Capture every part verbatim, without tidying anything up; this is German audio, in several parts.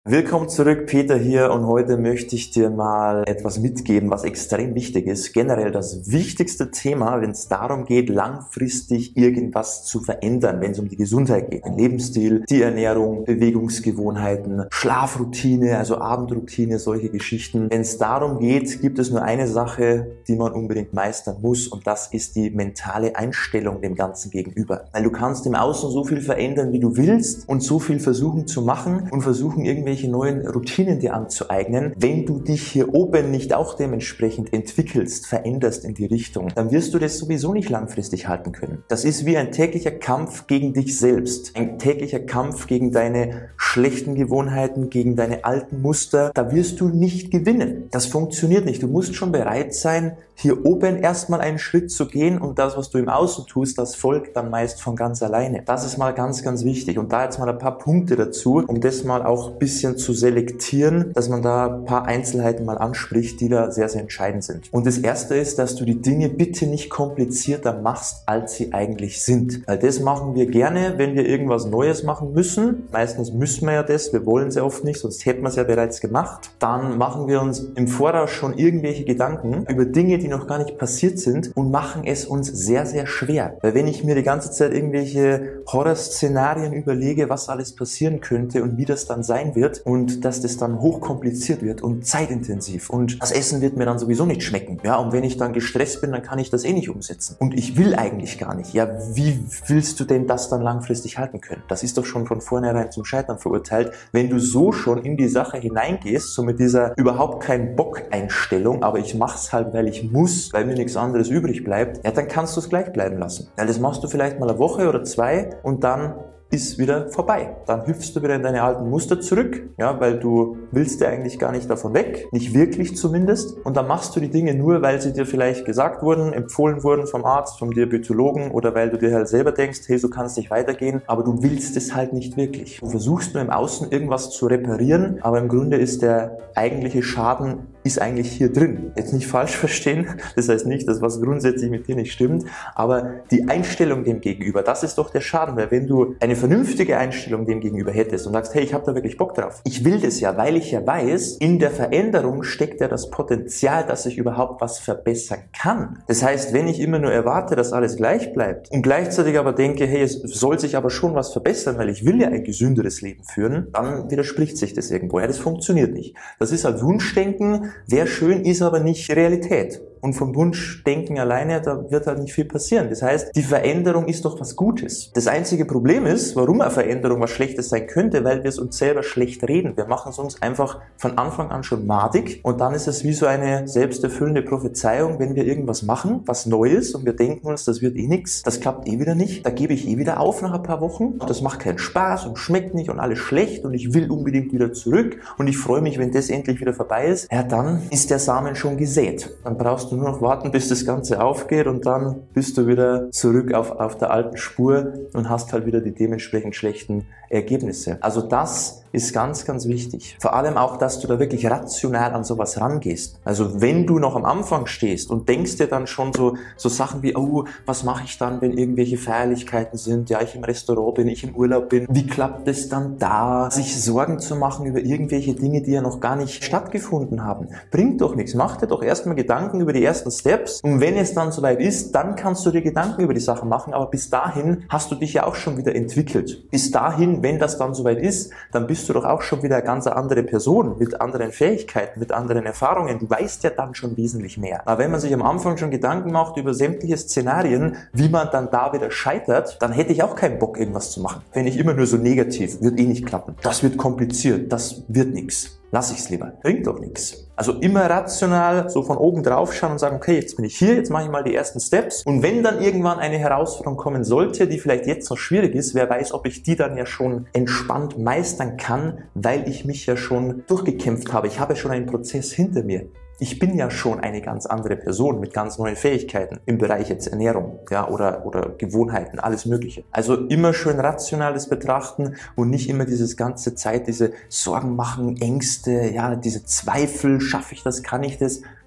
Willkommen zurück, Peter hier, und heute möchte ich dir mal etwas mitgeben, was extrem wichtig ist. Generell das wichtigste Thema, wenn es darum geht, langfristig irgendwas zu verändern, wenn es um die Gesundheit geht. Den Lebensstil, die Ernährung, Bewegungsgewohnheiten, Schlafroutine, also Abendroutine, solche Geschichten. Wenn es darum geht, gibt es nur eine Sache, die man unbedingt meistern muss, und das ist die mentale Einstellung dem Ganzen gegenüber. Weil du kannst im Außen so viel verändern, wie du willst, und so viel versuchen zu machen und versuchen irgendwie welche neuen Routinen dir anzueignen. Wenn du dich hier oben nicht auch dementsprechend entwickelst, veränderst in die Richtung, dann wirst du das sowieso nicht langfristig halten können. Das ist wie ein täglicher Kampf gegen dich selbst. Ein täglicher Kampf gegen deine schlechten Gewohnheiten, gegen deine alten Muster. Da wirst du nicht gewinnen. Das funktioniert nicht. Du musst schon bereit sein, hier oben erstmal einen Schritt zu gehen, und das, was du im Außen tust, das folgt dann meist von ganz alleine. Das ist mal ganz, ganz wichtig. Und da jetzt mal ein paar Punkte dazu, um das mal auch ein bisschen zu selektieren, dass man da ein paar Einzelheiten mal anspricht, die da sehr, sehr entscheidend sind. Und das erste ist, dass du die Dinge bitte nicht komplizierter machst, als sie eigentlich sind. Weil das machen wir gerne, wenn wir irgendwas Neues machen müssen. Meistens müssen wir ja das, wir wollen es ja oft nicht, sonst hätten wir es ja bereits gemacht. Dann machen wir uns im Voraus schon irgendwelche Gedanken über Dinge, die noch gar nicht passiert sind, und machen es uns sehr, sehr schwer. Weil wenn ich mir die ganze Zeit irgendwelche Horrorszenarien überlege, was alles passieren könnte und wie das dann sein wird, und dass das dann hochkompliziert wird und zeitintensiv, und das Essen wird mir dann sowieso nicht schmecken. Ja, und wenn ich dann gestresst bin, dann kann ich das eh nicht umsetzen. Und ich will eigentlich gar nicht. Ja, wie willst du denn das dann langfristig halten können? Das ist doch schon von vornherein zum Scheitern verurteilt. Wenn du so schon in die Sache hineingehst, so mit dieser überhaupt kein Bock-Einstellung, aber ich mach's halt, weil ich muss, weil mir nichts anderes übrig bleibt, ja, dann kannst du es gleich bleiben lassen. Weil das machst du vielleicht mal eine Woche oder zwei, und dann ist wieder vorbei. Dann hüpfst du wieder in deine alten Muster zurück, ja, weil du willst ja eigentlich gar nicht davon weg, nicht wirklich zumindest, und dann machst du die Dinge nur, weil sie dir vielleicht gesagt wurden, empfohlen wurden vom Arzt, vom Diabetologen, oder weil du dir halt selber denkst, hey, so kann es nicht weitergehen, aber du willst es halt nicht wirklich. Du versuchst nur im Außen irgendwas zu reparieren, aber im Grunde ist der eigentliche Schaden ist eigentlich hier drin. Jetzt nicht falsch verstehen, das heißt nicht, dass was grundsätzlich mit dir nicht stimmt, aber die Einstellung dem gegenüber, das ist doch der Schaden, weil wenn du eine vernünftige Einstellung dem gegenüber hättest und sagst, hey, ich habe da wirklich Bock drauf, ich will das ja, weil ich ja weiß, in der Veränderung steckt ja das Potenzial, dass ich überhaupt was verbessern kann. Das heißt, wenn ich immer nur erwarte, dass alles gleich bleibt und gleichzeitig aber denke, hey, es soll sich aber schon was verbessern, weil ich will ja ein gesünderes Leben führen, dann widerspricht sich das irgendwo. Ja, das funktioniert nicht. Das ist halt Wunschdenken. Wäre schön, ist aber nicht Realität. Und vom Wunschdenken alleine, da wird halt nicht viel passieren. Das heißt, die Veränderung ist doch was Gutes. Das einzige Problem ist, warum eine Veränderung was Schlechtes sein könnte, weil wir es uns selber schlecht reden. Wir machen es uns einfach von Anfang an schon madig, und dann ist es wie so eine selbsterfüllende Prophezeiung, wenn wir irgendwas machen, was neu ist, und wir denken uns, das wird eh nichts, das klappt eh wieder nicht, da gebe ich eh wieder auf nach ein paar Wochen, und das macht keinen Spaß und schmeckt nicht und alles schlecht, und ich will unbedingt wieder zurück, und ich freue mich, wenn das endlich wieder vorbei ist. Ja, dann ist der Samen schon gesät. Dann brauchst du nur noch warten, bis das Ganze aufgeht, und dann bist du wieder zurück auf, auf der alten Spur und hast halt wieder die dementsprechend schlechten Ergebnisse. Also das ist ganz, ganz wichtig. Vor allem auch, dass du da wirklich rational an sowas rangehst. Also wenn du noch am Anfang stehst und denkst dir dann schon so, so Sachen wie, oh, was mache ich dann, wenn irgendwelche Feierlichkeiten sind, ja, ich im Restaurant bin, ich im Urlaub bin, wie klappt es dann da? Sich Sorgen zu machen über irgendwelche Dinge, die ja noch gar nicht stattgefunden haben, bringt doch nichts. Mach dir doch erstmal Gedanken über die ersten Steps, und wenn es dann soweit ist, dann kannst du dir Gedanken über die Sachen machen, aber bis dahin hast du dich ja auch schon wieder entwickelt. Bis dahin, wenn das dann soweit ist, dann bist du doch auch schon wieder eine ganz andere Person mit anderen Fähigkeiten, mit anderen Erfahrungen. Du weißt ja dann schon wesentlich mehr. Aber wenn man sich am Anfang schon Gedanken macht über sämtliche Szenarien, wie man dann da wieder scheitert, dann hätte ich auch keinen Bock, irgendwas zu machen. Wenn ich immer nur so negativ, wird eh nicht klappen. Das wird kompliziert, das wird nichts. Lass ich's lieber. Bringt doch nichts. Also immer rational so von oben drauf schauen und sagen, okay, jetzt bin ich hier, jetzt mache ich mal die ersten Steps. Und wenn dann irgendwann eine Herausforderung kommen sollte, die vielleicht jetzt noch schwierig ist, wer weiß, ob ich die dann ja schon entspannt meistern kann, weil ich mich ja schon durchgekämpft habe. Ich habe schon einen Prozess hinter mir. Ich bin ja schon eine ganz andere Person mit ganz neuen Fähigkeiten im Bereich jetzt Ernährung, ja, oder, oder Gewohnheiten, alles Mögliche. Also immer schön rationales Betrachten und nicht immer dieses ganze Zeit, diese Sorgen machen, Ängste, ja, diese Zweifel, schaffe ich das, kann ich das?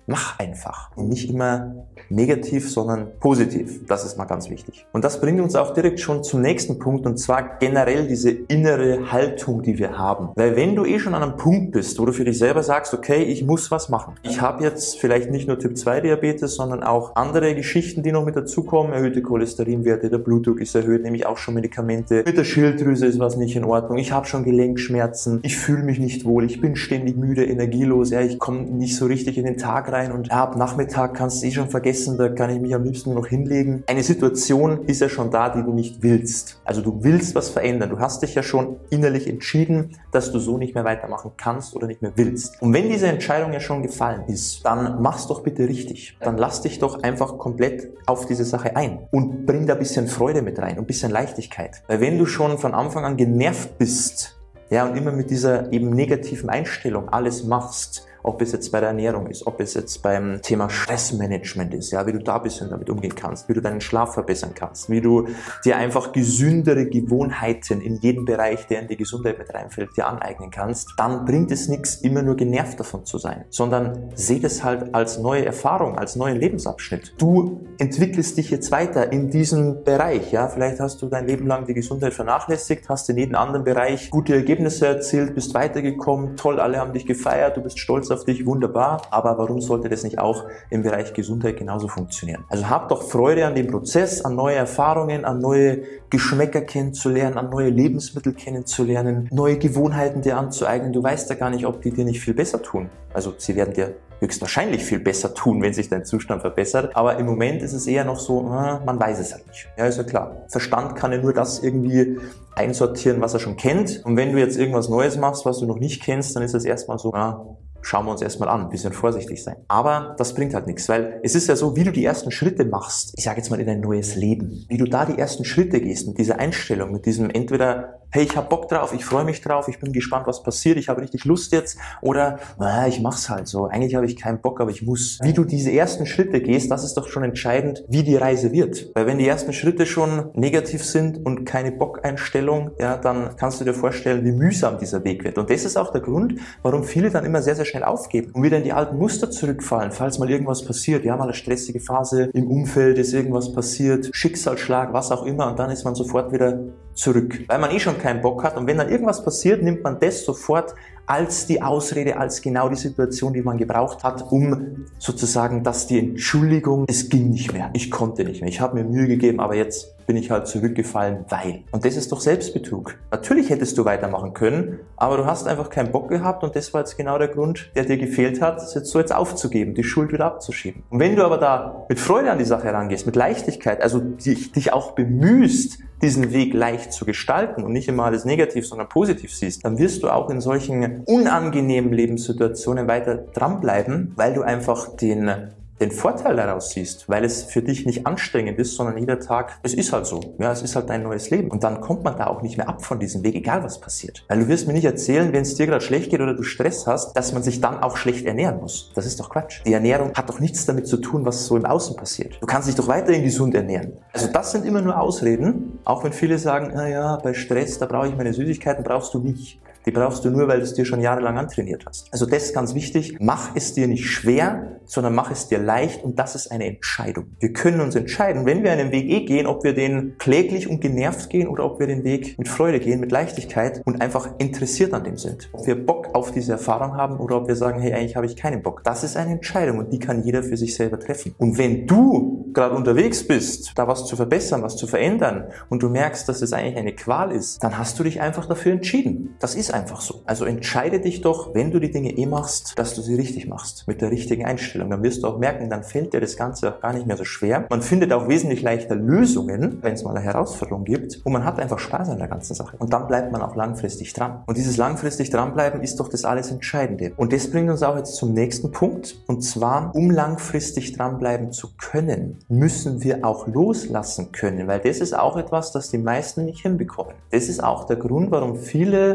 Mach einfach. Und nicht immer negativ, sondern positiv. Das ist mal ganz wichtig. Und das bringt uns auch direkt schon zum nächsten Punkt, und zwar generell diese innere Haltung, die wir haben. Weil wenn du eh schon an einem Punkt bist, wo du für dich selber sagst, okay, ich muss was machen. Ich habe jetzt vielleicht nicht nur Typ zwei Diabetes, sondern auch andere Geschichten, die noch mit dazukommen. Erhöhte Cholesterinwerte, der Blutdruck ist erhöht, nehme ich auch schon Medikamente. Mit der Schilddrüse ist was nicht in Ordnung. Ich habe schon Gelenkschmerzen. Ich fühle mich nicht wohl. Ich bin ständig müde, energielos. Ja, ich komme nicht so richtig in den Tag rein und ja, ab Nachmittag kannst du eh schon vergessen, da kann ich mich am liebsten nur noch hinlegen. Eine Situation ist ja schon da, die du nicht willst. Also du willst was verändern. Du hast dich ja schon innerlich entschieden, dass du so nicht mehr weitermachen kannst oder nicht mehr willst. Und wenn diese Entscheidung ja schon gefallen ist, dann mach's doch bitte richtig. Dann lass dich doch einfach komplett auf diese Sache ein und bring da ein bisschen Freude mit rein und ein bisschen Leichtigkeit. Weil wenn du schon von Anfang an genervt bist, ja, und immer mit dieser eben negativen Einstellung alles machst, ob es jetzt bei der Ernährung ist, ob es jetzt beim Thema Stressmanagement ist, ja, wie du da ein bisschen damit umgehen kannst, wie du deinen Schlaf verbessern kannst, wie du dir einfach gesündere Gewohnheiten in jedem Bereich, der in die Gesundheit mit reinfällt, dir aneignen kannst, dann bringt es nichts, immer nur genervt davon zu sein, sondern seh das halt als neue Erfahrung, als neuen Lebensabschnitt. Du entwickelst dich jetzt weiter in diesem Bereich, ja, vielleicht hast du dein Leben lang die Gesundheit vernachlässigt, hast in jedem anderen Bereich gute Ergebnisse erzielt, bist weitergekommen, toll, alle haben dich gefeiert, du bist stolz auf dich, wunderbar, aber warum sollte das nicht auch im Bereich Gesundheit genauso funktionieren? Also hab doch Freude an dem Prozess, an neue Erfahrungen, an neue Geschmäcker kennenzulernen, an neue Lebensmittel kennenzulernen, neue Gewohnheiten dir anzueignen. Du weißt ja gar nicht, ob die dir nicht viel besser tun. Also sie werden dir höchstwahrscheinlich viel besser tun, wenn sich dein Zustand verbessert. Aber im Moment ist es eher noch so, man weiß es halt nicht. Ja, ist ja klar. Verstand kann ja nur das irgendwie einsortieren, was er schon kennt. Und wenn du jetzt irgendwas Neues machst, was du noch nicht kennst, dann ist es erstmal so, na, schauen wir uns erstmal an, ein bisschen vorsichtig sein. Aber das bringt halt nichts, weil es ist ja so, wie du die ersten Schritte machst, ich sage jetzt mal in ein neues Leben, wie du da die ersten Schritte gehst mit dieser Einstellung, mit diesem entweder, hey, ich habe Bock drauf, ich freue mich drauf, ich bin gespannt, was passiert, ich habe richtig Lust jetzt, oder naja, ich mach's halt so, eigentlich habe ich keinen Bock, aber ich muss. Wie du diese ersten Schritte gehst, das ist doch schon entscheidend, wie die Reise wird. Weil wenn die ersten Schritte schon negativ sind und keine Bockeinstellung, ja, dann kannst du dir vorstellen, wie mühsam dieser Weg wird. Und das ist auch der Grund, warum viele dann immer sehr, sehr schnell aufgeben und wieder in die alten Muster zurückfallen, falls mal irgendwas passiert, ja, mal eine stressige Phase im Umfeld, ist irgendwas passiert, Schicksalsschlag, was auch immer, und dann ist man sofort wieder zurück, weil man eh schon keinen Bock hat, und wenn dann irgendwas passiert, nimmt man das sofort als die Ausrede, als genau die Situation, die man gebraucht hat, um sozusagen, dass die Entschuldigung, es ging nicht mehr, ich konnte nicht mehr, ich habe mir Mühe gegeben, aber jetzt bin ich halt zurückgefallen, weil. Und das ist doch Selbstbetrug. Natürlich hättest du weitermachen können, aber du hast einfach keinen Bock gehabt, und das war jetzt genau der Grund, der dir gefehlt hat, das jetzt so jetzt aufzugeben, die Schuld wieder abzuschieben. Und wenn du aber da mit Freude an die Sache herangehst, mit Leichtigkeit, also dich, dich auch bemühst, diesen Weg leicht zu gestalten und nicht immer alles negativ, sondern positiv siehst, dann wirst du auch in solchen unangenehmen Lebenssituationen weiter dranbleiben, weil du einfach den den Vorteil daraus siehst, weil es für dich nicht anstrengend ist, sondern jeder Tag, es ist halt so, ja, es ist halt dein neues Leben, und dann kommt man da auch nicht mehr ab von diesem Weg, egal was passiert. Weil du wirst mir nicht erzählen, wenn es dir gerade schlecht geht oder du Stress hast, dass man sich dann auch schlecht ernähren muss. Das ist doch Quatsch. Die Ernährung hat doch nichts damit zu tun, was so im Außen passiert. Du kannst dich doch weiterhin gesund ernähren. Also das sind immer nur Ausreden, auch wenn viele sagen, na ja, bei Stress, da brauche ich meine Süßigkeiten, brauchst du nicht. Die brauchst du nur, weil du es dir schon jahrelang antrainiert hast. Also das ist ganz wichtig. Mach es dir nicht schwer, sondern mach es dir leicht, und das ist eine Entscheidung. Wir können uns entscheiden, wenn wir einen Weg eh gehen, ob wir den kläglich und genervt gehen oder ob wir den Weg mit Freude gehen, mit Leichtigkeit und einfach interessiert an dem sind. Ob wir Bock auf diese Erfahrung haben oder ob wir sagen, hey, eigentlich habe ich keinen Bock. Das ist eine Entscheidung, und die kann jeder für sich selber treffen. Und wenn du gerade unterwegs bist, da was zu verbessern, was zu verändern, und du merkst, dass es eigentlich eine Qual ist, dann hast du dich einfach dafür entschieden. Das ist einfach so. Also entscheide dich doch, wenn du die Dinge eh machst, dass du sie richtig machst, mit der richtigen Einstellung. Dann wirst du auch merken, dann fällt dir das Ganze auch gar nicht mehr so schwer. Man findet auch wesentlich leichter Lösungen, wenn es mal eine Herausforderung gibt, und man hat einfach Spaß an der ganzen Sache. Und dann bleibt man auch langfristig dran. Und dieses langfristig dranbleiben ist doch das alles Entscheidende. Und das bringt uns auch jetzt zum nächsten Punkt. Und zwar, um langfristig dranbleiben zu können, müssen wir auch loslassen können, weil das ist auch etwas, das die meisten nicht hinbekommen. Das ist auch der Grund, warum viele nach vielleicht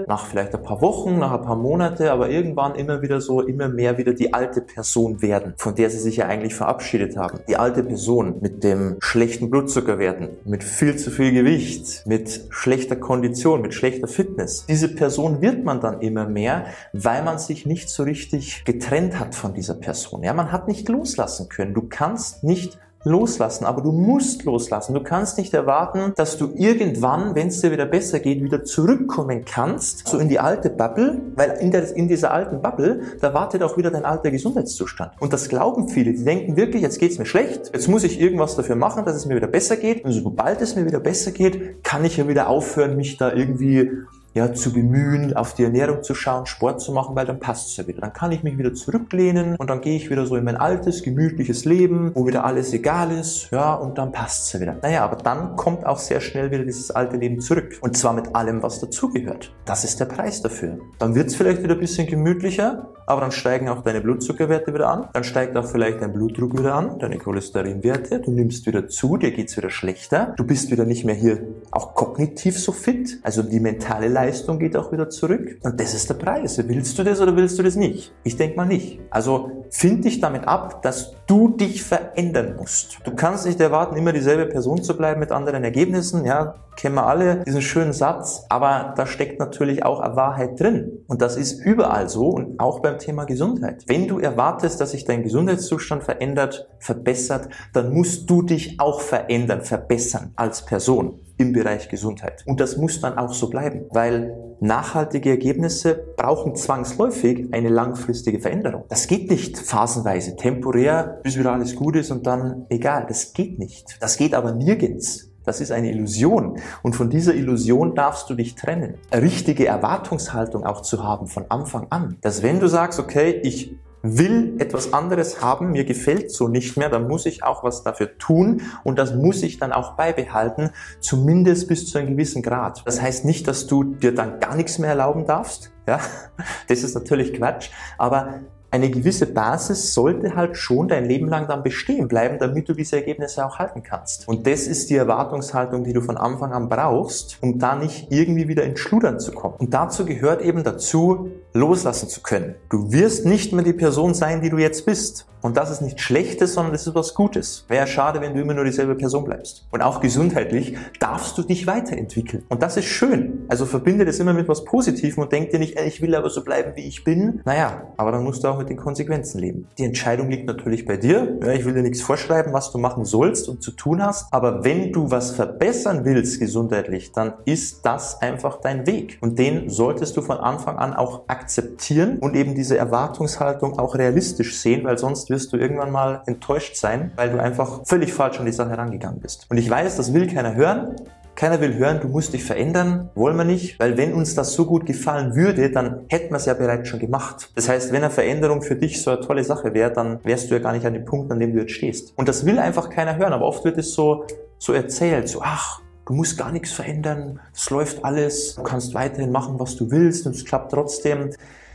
vielleicht ein paar Wochen, nach ein paar Monate, aber irgendwann immer wieder so, immer mehr wieder die alte Person werden, von der sie sich ja eigentlich verabschiedet haben. Die alte Person mit dem schlechten Blutzuckerwerten, mit viel zu viel Gewicht, mit schlechter Kondition, mit schlechter Fitness. Diese Person wird man dann immer mehr, weil man sich nicht so richtig getrennt hat von dieser Person. Ja, man hat nicht loslassen können. Du kannst nicht loslassen, aber du musst loslassen. Du kannst nicht erwarten, dass du irgendwann, wenn es dir wieder besser geht, wieder zurückkommen kannst, so in die alte Bubble, weil in, der, in dieser alten Bubble, da wartet auch wieder dein alter Gesundheitszustand. Und das glauben viele. Die denken wirklich, jetzt geht's mir schlecht, jetzt muss ich irgendwas dafür machen, dass es mir wieder besser geht. Und sobald es mir wieder besser geht, kann ich ja wieder aufhören, mich da irgendwie ja, zu bemühen, auf die Ernährung zu schauen, Sport zu machen, weil dann passt es ja wieder. Dann kann ich mich wieder zurücklehnen und dann gehe ich wieder so in mein altes, gemütliches Leben, wo wieder alles egal ist, ja, und dann passt es ja wieder. Naja, aber dann kommt auch sehr schnell wieder dieses alte Leben zurück. Und zwar mit allem, was dazugehört. Das ist der Preis dafür. Dann wird es vielleicht wieder ein bisschen gemütlicher, aber dann steigen auch deine Blutzuckerwerte wieder an, dann steigt auch vielleicht dein Blutdruck wieder an, deine Cholesterinwerte, du nimmst wieder zu, dir geht's wieder schlechter, du bist wieder nicht mehr hier auch kognitiv so fit, also die mentale Leistung geht auch wieder zurück und das ist der Preis. Willst du das oder willst du das nicht? Ich denke mal nicht. Also find dich damit ab, dass du dich verändern musst. Du kannst nicht erwarten, immer dieselbe Person zu bleiben mit anderen Ergebnissen, ja, kennen wir alle, diesen schönen Satz, aber da steckt natürlich auch eine Wahrheit drin und das ist überall so und auch beim Thema Gesundheit. Wenn du erwartest, dass sich dein Gesundheitszustand verändert, verbessert, dann musst du dich auch verändern, verbessern als Person im Bereich Gesundheit. Und das muss dann auch so bleiben, weil nachhaltige Ergebnisse brauchen zwangsläufig eine langfristige Veränderung. Das geht nicht phasenweise, temporär, bis wieder alles gut ist und dann egal. Das geht nicht. Das geht aber nirgends. Das ist eine Illusion und von dieser Illusion darfst du dich trennen. Eine richtige Erwartungshaltung auch zu haben von Anfang an, dass wenn du sagst, okay, ich will etwas anderes haben, mir gefällt so nicht mehr, dann muss ich auch was dafür tun und das muss ich dann auch beibehalten, zumindest bis zu einem gewissen Grad. Das heißt nicht, dass du dir dann gar nichts mehr erlauben darfst, ja, das ist natürlich Quatsch, aber eine gewisse Basis sollte halt schon dein Leben lang dann bestehen bleiben, damit du diese Ergebnisse auch halten kannst. Und das ist die Erwartungshaltung, die du von Anfang an brauchst, um da nicht irgendwie wieder ins Schludern zu kommen. Und dazu gehört eben dazu, loslassen zu können. Du wirst nicht mehr die Person sein, die du jetzt bist. Und das ist nichts Schlechtes, sondern das ist was Gutes. Wäre schade, wenn du immer nur dieselbe Person bleibst. Und auch gesundheitlich darfst du dich weiterentwickeln. Und das ist schön. Also verbinde das immer mit was Positivem und denk dir nicht, ey, ich will aber so bleiben, wie ich bin. Naja, aber dann musst du auch mit den Konsequenzen leben. Die Entscheidung liegt natürlich bei dir. Ja, ich will dir nichts vorschreiben, was du machen sollst und zu tun hast. Aber wenn du was verbessern willst gesundheitlich, dann ist das einfach dein Weg. Und den solltest du von Anfang an auch akzeptieren und eben diese Erwartungshaltung auch realistisch sehen, weil sonst wirst du irgendwann mal enttäuscht sein, weil du einfach völlig falsch an die Sache herangegangen bist. Und ich weiß, das will keiner hören. Keiner will hören, du musst dich verändern, wollen wir nicht, weil wenn uns das so gut gefallen würde, dann hätten wir es ja bereits schon gemacht. Das heißt, wenn eine Veränderung für dich so eine tolle Sache wäre, dann wärst du ja gar nicht an dem Punkt, an dem du jetzt stehst. Und das will einfach keiner hören, aber oft wird es so, so erzählt, so ach, du musst gar nichts verändern, es läuft alles, du kannst weiterhin machen, was du willst und es klappt trotzdem.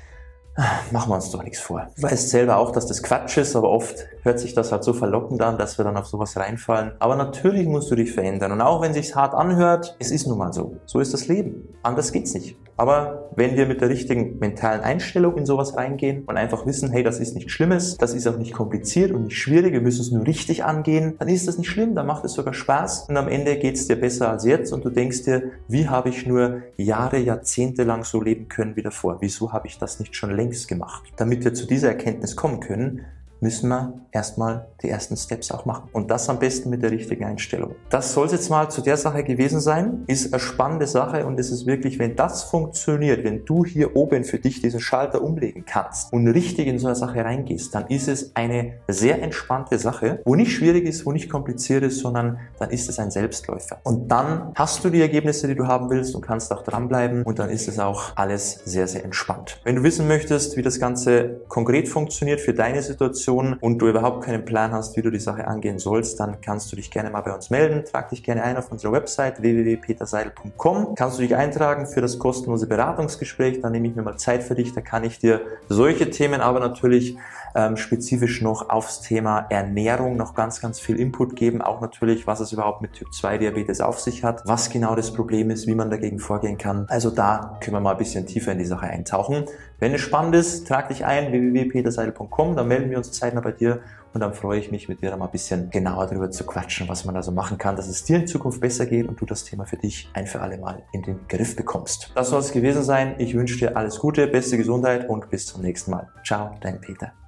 Machen wir uns doch nichts vor. Ich weiß selber auch, dass das Quatsch ist, aber oft hört sich das halt so verlockend an, dass wir dann auf sowas reinfallen. Aber natürlich musst du dich verändern. Und auch wenn es sich hart anhört, es ist nun mal so. So ist das Leben. Anders geht's nicht. Aber wenn wir mit der richtigen mentalen Einstellung in sowas reingehen und einfach wissen, hey, das ist nichts Schlimmes, das ist auch nicht kompliziert und nicht schwierig, wir müssen es nur richtig angehen, dann ist das nicht schlimm, dann macht es sogar Spaß und am Ende geht's dir besser als jetzt und du denkst dir, wie habe ich nur Jahre, Jahrzehnte lang so leben können wie davor? Wieso habe ich das nicht schon längst gemacht? Damit wir zu dieser Erkenntnis kommen können, müssen wir erstmal die ersten Steps auch machen. Und das am besten mit der richtigen Einstellung. Das soll es jetzt mal zu der Sache gewesen sein. Ist eine spannende Sache und es ist wirklich, wenn das funktioniert, wenn du hier oben für dich diesen Schalter umlegen kannst und richtig in so eine Sache reingehst, dann ist es eine sehr entspannte Sache, wo nicht schwierig ist, wo nicht kompliziert ist, sondern dann ist es ein Selbstläufer. Und dann hast du die Ergebnisse, die du haben willst und kannst auch dranbleiben und dann ist es auch alles sehr, sehr entspannt. Wenn du wissen möchtest, wie das Ganze konkret funktioniert für deine Situation, Situation und du überhaupt keinen Plan hast, wie du die Sache angehen sollst, dann kannst du dich gerne mal bei uns melden. Trag dich gerne ein auf unserer Website w w w punkt peter seidel punkt com. Kannst du dich eintragen für das kostenlose Beratungsgespräch, dann nehme ich mir mal Zeit für dich, da kann ich dir solche Themen, aber natürlich ähm, spezifisch noch aufs Thema Ernährung noch ganz, ganz viel Input geben, auch natürlich, was es überhaupt mit Typ zwei Diabetes auf sich hat, was genau das Problem ist, wie man dagegen vorgehen kann. Also da können wir mal ein bisschen tiefer in die Sache eintauchen. Wenn es spannend ist, trag dich ein, w w w punkt peter seidel punkt com, dann melden wir uns zeitnah bei dir und dann freue ich mich, mit dir da mal ein bisschen genauer darüber zu quatschen, was man da so machen kann, dass es dir in Zukunft besser geht und du das Thema für dich ein für alle Mal in den Griff bekommst. Das soll es gewesen sein. Ich wünsche dir alles Gute, beste Gesundheit und bis zum nächsten Mal. Ciao, dein Peter.